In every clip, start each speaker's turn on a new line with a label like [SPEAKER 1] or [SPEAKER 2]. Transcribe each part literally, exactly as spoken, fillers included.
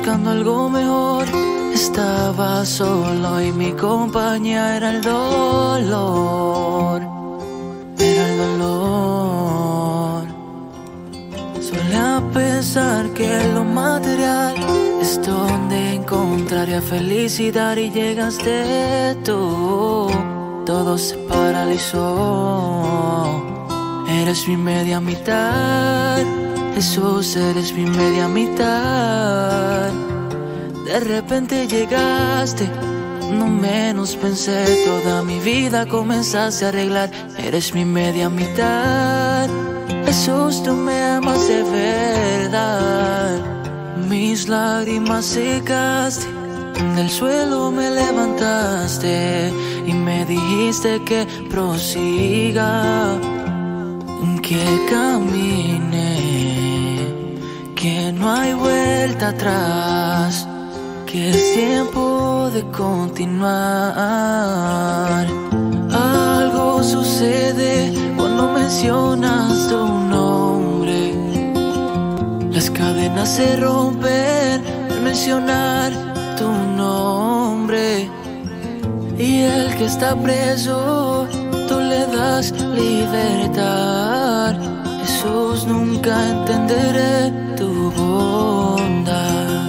[SPEAKER 1] buscando algo mejor. Estaba solo y mi compañía era el dolor. Era el dolor. Solía pensar que lo material es donde encontraría felicidad, y llegaste tú. Todo se paralizó. Eres mi media mitad, Jesús, eres mi media mitad. De repente llegaste, no menos pensé, toda mi vida comenzaste a arreglar. Eres mi media mitad, Jesús, tú me amas de verdad. Mis lágrimas secaste, del suelo me levantaste y me dijiste que prosiga, que camine, que no hay vuelta atrás, que es tiempo de continuar. Algo sucede cuando mencionas tu nombre. Las cadenas se rompen al mencionar tu nombre. Y el que está preso, tú le das libertad. Jesús, nunca entenderé tu bondad.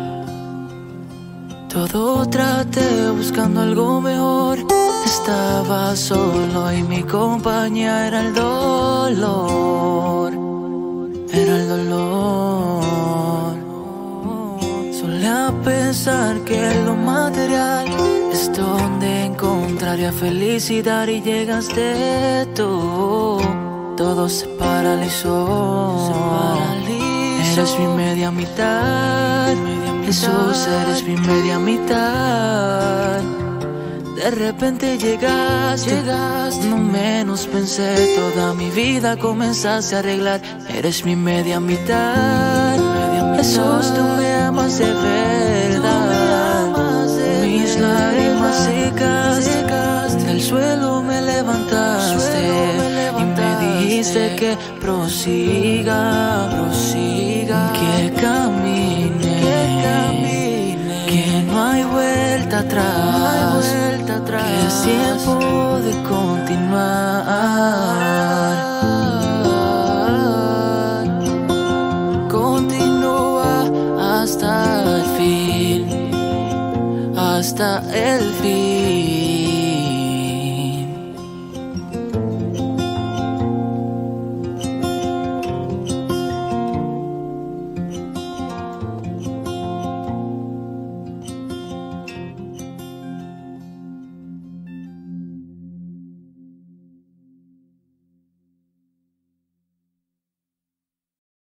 [SPEAKER 1] Todo traté buscando algo mejor. Estaba solo y mi compañía era el dolor. Era el dolor. Solía pensar que lo material es donde encontraría felicidad, y llegaste tú. Todo se paralizó. Se paralizó. Eres mi media mitad, media mitad. Jesús, eres mi media mitad. De repente llegaste, llegaste, no menos pensé, toda mi vida comenzaste a arreglar. Eres mi media mitad, media mitad. Jesús, tú me amas de verdad. De Mis verdad. lágrimas secaste, del suelo me levantaste, suelo me levantaste y me dijiste que prosiga, prosiga, que camine, que camine, que no hay vuelta atrás, no hay vuelta atrás, que es tiempo de continuar. Continúa hasta el fin, hasta el fin.